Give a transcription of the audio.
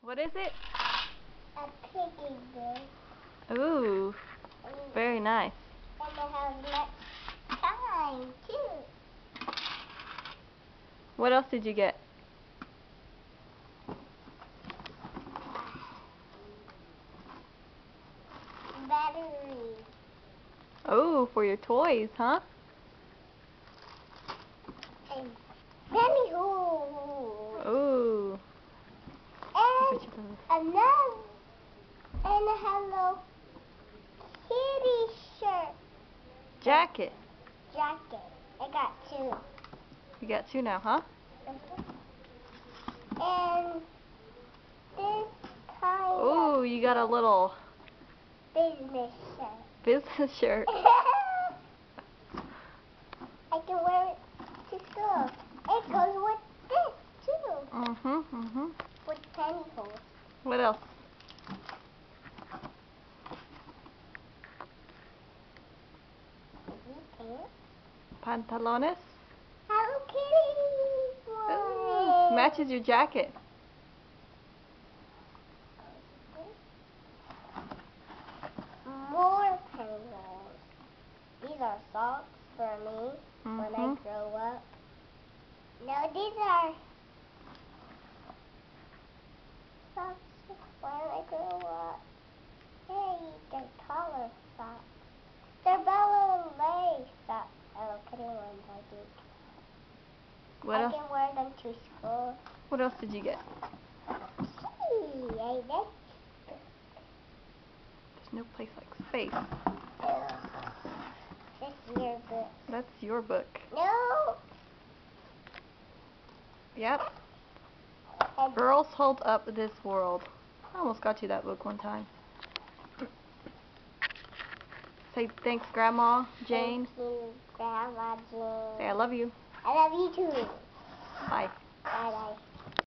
What is it? A piggy bank. Ooh, very nice. And it has much time too. What else did you get? Battery. Oh, for your toys, huh? And penny hole. Ooh. And a Hello Kitty shirt. Jacket. Jacket. I got two. You got two now, huh? And this kind Ooh, you got a little business shirt. business shirt. I can wear it to school. It goes with this too. With penny holes. What else? Pantalones? Hello Kitty Ooh, matches your jacket. More penny holes. These are socks for me when I grow up. No, these are socks when I grow up. Hey, they're taller socks. They're Bella and Lay socks. Hello Kitty ones, I think. What else? I can wear them to school. What else did you get? Hey, I like There's no place like space. That's your book. That's your book. No. Yep. Girls Hold Up This World. I almost got you that book one time. Say thanks, Grandma Jane. Thank you, Grandma Jane. Say I love you. I love you too. Bye. Bye bye.